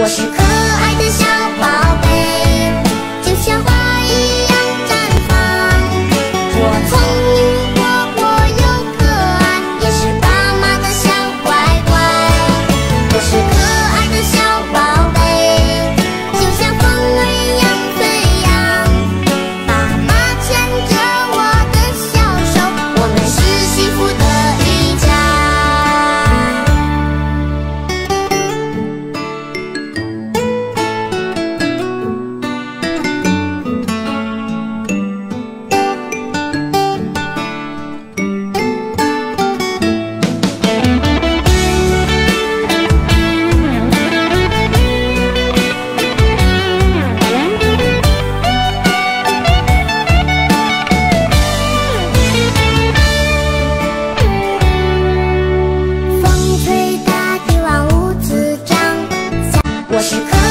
我是可爱的小宝贝，就像花一样绽放。我聪明活泼又可爱，也是爸妈的小乖乖。我是可爱的小宝贝，就像风儿一样飞扬。爸妈牵着我的小手，我们是幸福的一家。风吹大地万物滋长，我是可